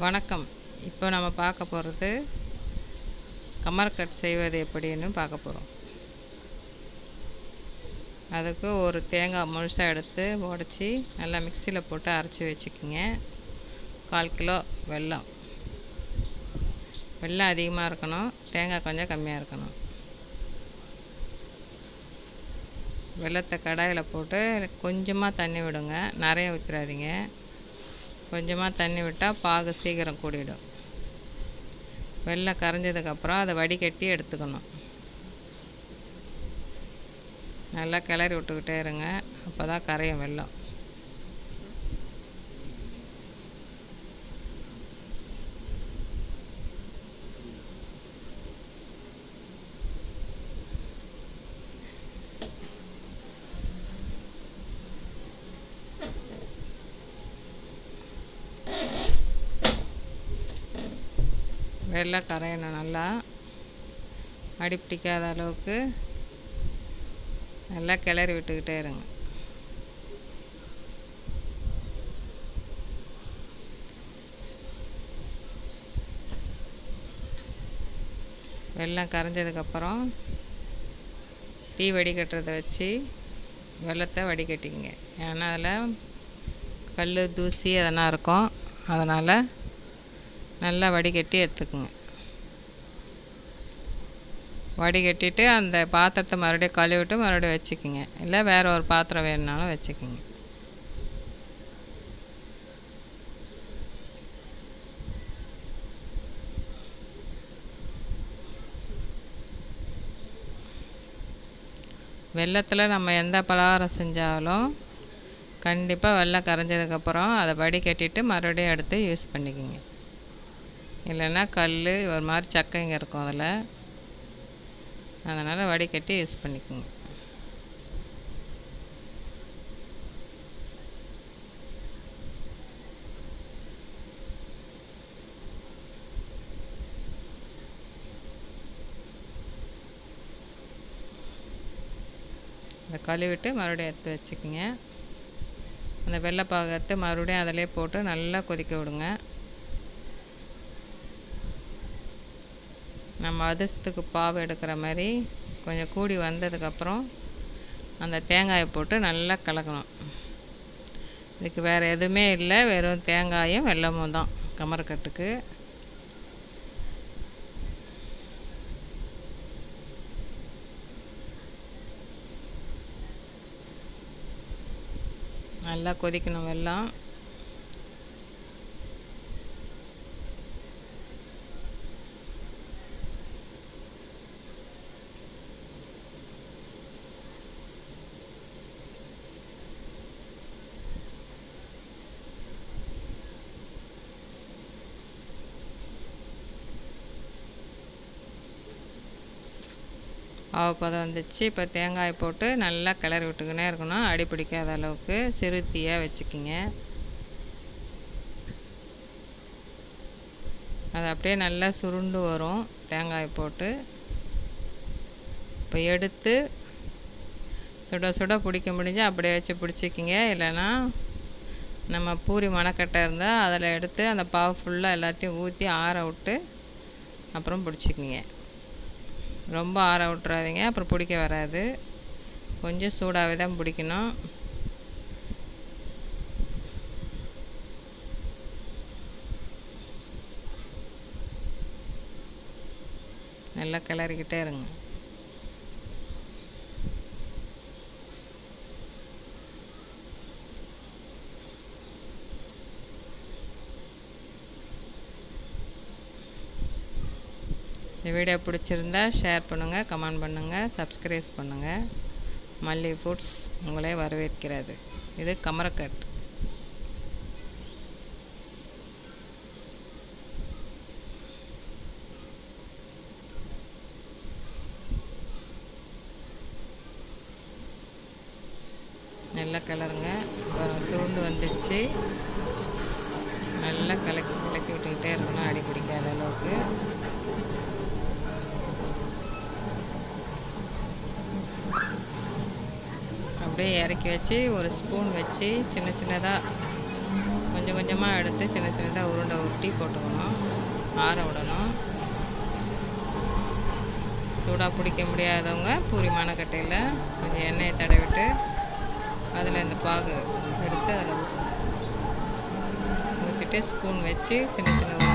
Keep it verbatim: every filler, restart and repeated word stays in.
வணக்கம். இப்போ நம்ம பார்க்க போகிறது கமர்கட் செய்வது எப்படின்னு பார்க்க போகிறோம். அதுக்கு ஒரு தேங்காய் முழுசாக எடுத்து உடச்சி நல்லா மிக்சியில் போட்டு அரைச்சி வச்சுக்கிங்க. கால் கிலோ வெல்லம். வெல்லம் அதிகமாக இருக்கணும், தேங்காய் கொஞ்சம் கம்மியாக இருக்கணும். வெல்லத்தை கடாயில் போட்டு கொஞ்சமாக தண்ணி விடுங்க, நிறைய ஊற்றிடாதீங்க. கொஞ்சமாக தண்ணி விட்டால் பாகு சீக்கிரம் கூடிடும். வெல்லம் கரைஞ்சதுக்கப்புறம் அதை வடிகட்டி எடுத்துக்கணும். நல்லா கிளறி விட்டுக்கிட்டே இருங்க, அப்போ தான் கரையும் வெல்லம். வெல்லம் கரையணும், நல்லா அடி பிடிக்காத அளவுக்கு நல்லா கிளறி விட்டுக்கிட்டே இருங்க. வெல்லம் கரைஞ்சதுக்கப்புறம் டீ வடிகட்டுறதை வச்சு வெல்லத்தை வடிகட்டிங்க. ஏன்னா அதில் கல் தூசி அதெல்லாம் இருக்கும், அதனால் நல்லா வடிகட்டி எடுத்துக்குங்க. வடிகட்டிட்டு அந்த பாத்திரத்தை மறுபடியும் கழுவிட்டு மறுபடியும் வச்சுக்கிங்க. இல்லை வேறு ஒரு பாத்திரம் வேணுனாலும் வச்சுக்கிங்க. வெல்லத்தில் நம்ம எந்த பலகாரம் செஞ்சாலும் கண்டிப்பாக வெல்லம் கரைஞ்சதுக்கப்புறம் அதை வடிகட்டிட்டு மறுபடியும் எடுத்து யூஸ் பண்ணிக்கிங்க. இல்லைன்னா கல் ஒரு மாதிரி சக்கைங்க இருக்கும் அதில், அதனால் வடிகட்டி யூஸ் பண்ணிக்கோங்க. அதை கழுவிட்டு மறுபடியும் எடுத்து வச்சுக்கோங்க. அந்த வெள்ளை பாகத்தை மறுபடியும் அதிலே போட்டு நல்லா கொதிக்க விடுங்க. நம்ம அதிர்ஷ்டத்துக்கு பாவு எடுக்கிற மாதிரி கொஞ்சம் கூடி வந்ததுக்கப்புறம் அந்த தேங்காயை போட்டு நல்லா கலக்கணும். இதுக்கு வேறு எதுவுமே இல்லை, வெறும் தேங்காயும் வெல்லமும் தான் கமர்கட்டுக்கு. நல்லா கொதிக்கணும் வெல்லம். பாவு பதம் வந்துச்சு. இப்போ தேங்காயை போட்டு நல்லா கிளறி விட்டுக்கினே இருக்கணும், அடி பிடிக்காத அளவுக்கு சிறு தீயாக வச்சுக்கிங்க. அது அப்படியே நல்லா சுருண்டு வரும் தேங்காயை போட்டு. இப்போ எடுத்து சுட சுட பிடிக்க முடிஞ்சால் அப்படியே வச்சு பிடிச்சிக்கிங்க. இல்லைன்னா நம்ம பூரி மணக்கட்டை இருந்தால் அதில் எடுத்து அந்த பாவு ஃபுல்லாக எல்லாத்தையும் ஊற்றி ஆற விட்டு அப்புறம் பிடிச்சிக்கிங்க. ரொம்ப ஆற விட்றாதீங்க, அப்புறம் பிடிக்க வராது. கொஞ்சம் சூடாகவே தான் பிடிக்கணும். நல்லா கிளறிக்கிட்டே இருங்க. இந்த வீடியோ பிடிச்சிருந்தா ஷேர் பண்ணுங்கள், கமெண்ட் பண்ணுங்கள், சப்ஸ்கிரைப் பண்ணுங்கள். மல்லி ஃபுட்ஸ் உங்களை வரவேற்கிறது. இது கமர்கட். நல்லா கிளறுங்க. அப்புறம் சுருண்டு வந்துடுச்சு. நல்லா கலக்கி கலக்கி விட்டுக்கிட்டே இருக்கணும், அடி பிடிக்காத அளவுக்கு. அப்படியே இறக்கி வச்சு ஒரு ஸ்பூன் வச்சு சின்ன சின்னதாக கொஞ்சம் கொஞ்சமாக எடுத்து சின்ன சின்னதாக உருண்டை உருட்டி போட்டுக்கணும், ஆற விடணும். சூடாக பிடிக்க முடியாதவங்க பூரி மணக்கட்டையில் கொஞ்சம் எண்ணெயை தடவிட்டு அதில் இந்த பாகு எடுத்து அதில் ஊற்றணும். ஊற்றிட்டு ஸ்பூன் வச்சு சின்ன சின்ன